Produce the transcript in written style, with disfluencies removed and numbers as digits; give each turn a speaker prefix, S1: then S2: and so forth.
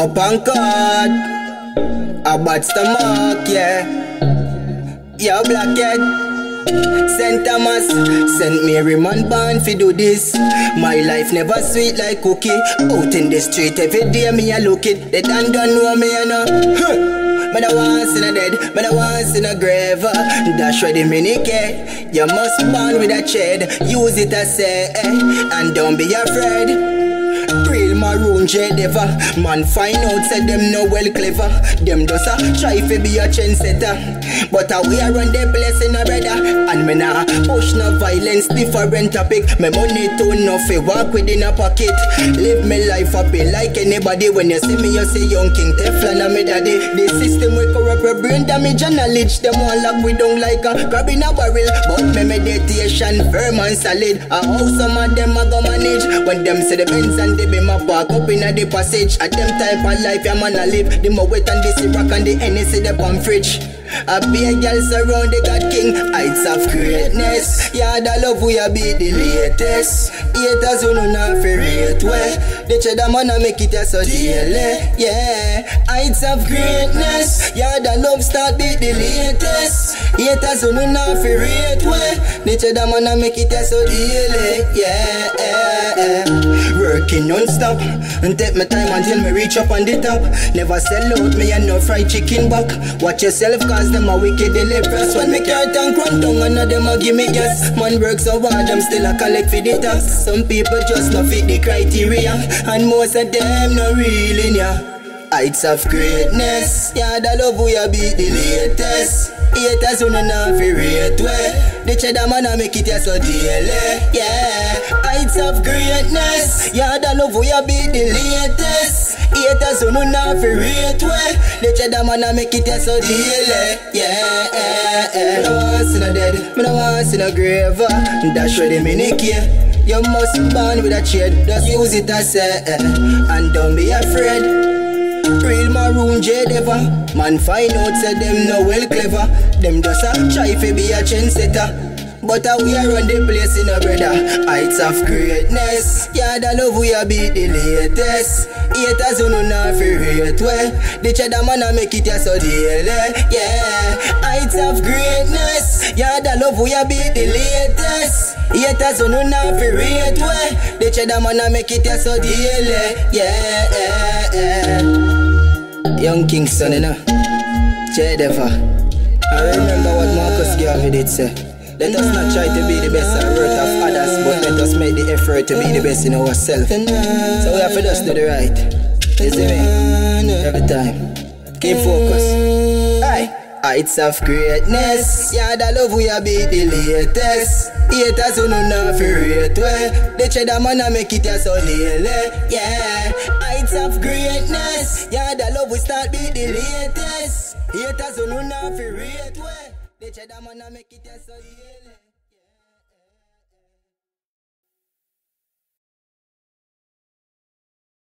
S1: Up and cut, a bad stomach, yeah. Yo, Blackhead, St. Thomas, St. Mary man born fi do this. My life never sweet like cookie. Out in the street every day me a look it. They don't know me you know. Man I once in a dead, man I once in a grave. Dash where the mini care. You must born with a shed. Use it as say, and don't be afraid. Real maroon J-Deva. Man find out say them no well clever. Them just a try fi be a trendsetter. But we a run the place in a brother. And me nah push no violence, different topic. Me money too enough fi walk within a pocket. Live me life happy like anybody. When you see me you say young king Teflon and me daddy. The system will corrupt your brain damage and knowledge. Them one lock we don't like a crab in a barrel. But me meditation firm and solid. How some of them a go manage. When them see the Benz and the Beam a park up in a the passage. At them type of life ya man a live. The more wet and the Ciroc and the Hennessy the palm fridge. A big girl surround the God King. Heights of greatness. Yeah, the love we a be the latest. Haters who know not fi rate way. The cheddar man a make it a so daily. Yeah, heights of greatness. Yeah, the love start be the latest. Haters who know not fi rate way. The cheddar man a make it a so daily. Yeah, working non-stop and take my time until me reach up on the top. Never sell out me and no fried chicken back. Watch yourself cause them a wicked deliverance. When me carrot and crunch down and them a give me gas. Man work so hard them still a collect for the tax. Some people just not fit the criteria. And most of them not real in ya. Heights of greatness. Yeah, the love we a be the latest. Haters who know not fi rate way. The cheddar man a make it a so daily. Yeah, heights of greatness. Yeah, the love we a be the latest. Haters who know not fi rate way. The cheddar man a make it a so daily. Yeah, me no want see no dead, me no want see no grave. Dash where the mini care. You must born with a trade. Just use it as say, and don't be afraid. Real maroon J-Deva. Man find out say them no well clever. Them just a try fi be a trendsetter. But we a run the place in a brother. Heights of greatness. Yeah, the love we a be the latest. Haters who know not fi rate way. The cheddar man a make it a so daily. Yeah, heights of greatness. Yeah, the love we a be the latest. Haters who know not fi rate way. The cheddar man a make it a so daily. Yeah, Young Kingston, you know, J-Deva. I remember what Marcus Garvey did say. Let us not try to be the best at worth of others, but let us make the effort to be the best in ourselves. So we have to just do the right. You see me? Every time. Keep focus. Aye. Heights of greatness. Yeah, the love we a be the latest. Haters who know not fi rate way. The cheddar man a make it a so daily. Yeah, heights of greatness. Yeah, the love we start be the latest. Haters who know not fi rate way. The cheddar man a make it a so daily.